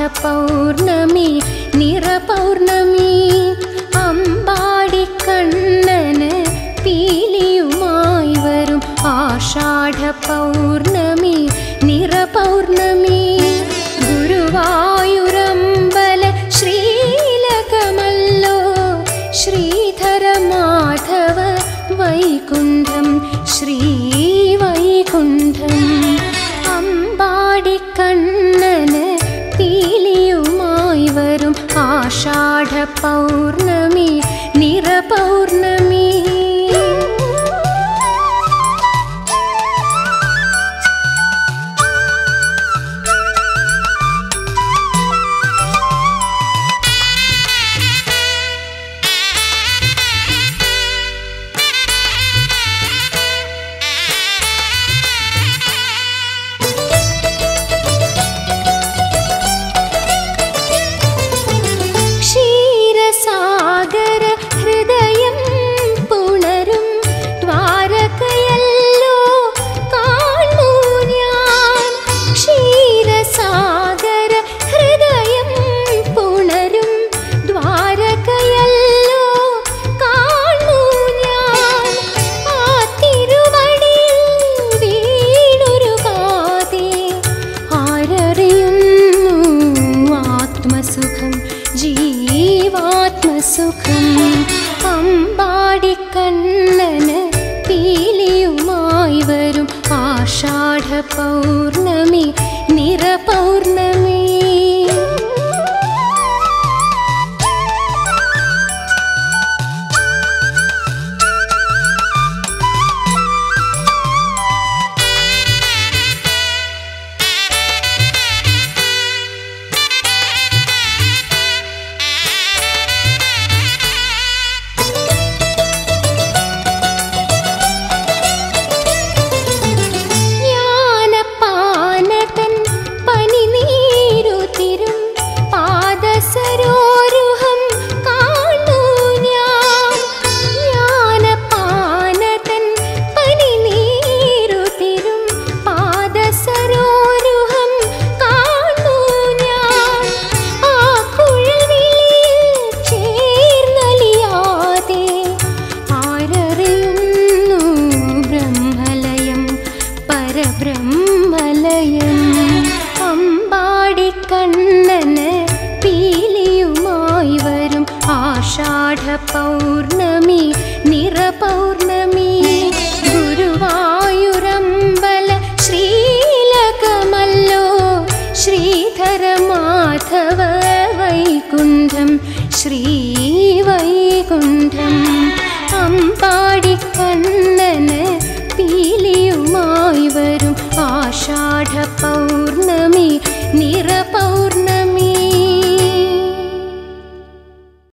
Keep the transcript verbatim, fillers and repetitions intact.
പൗർണമി നിറപൗർണമി അമ്പാടിക്കണ്ണന് പീലിയുമായി വരും ആഷാഢ പൗർണമി നിറപൗർണമി ഗുരുവായൂരമ്പല ശ്രീലകമല്ലോ ശ്രീധര മാധവ വൈകുണ്ഠം ശ്രീവൈകുണ്ഠം അമ്പാടിക്കണ്ണന് പീലിയുമായി വരും ആഷാഢ പൗർണമി നിറപൗർണമി ജീവാത്മസുഖം അമ്പാടിക്കണ്ണന് പീലിയുമായി വരും ആഷാഢ പൗർണമി നിറപൗർണമി ബ്രഹ്മലയം അമ്പാടിക്കണ്ണന് പീലിയുമായി വരും ആഷാഢ പൗർണമി നിറപൗർണമി ഗുരുവായൂരമ്പല ശ്രീലകമല്ലോ ശ്രീധര മാധവ വൈകുണ്ഠം ശ്രീവൈകുണ്ഠം അമ്പാടിക്കണ്ണന് പീലിയുമായി വരും ആഷാഢ പൗർണമി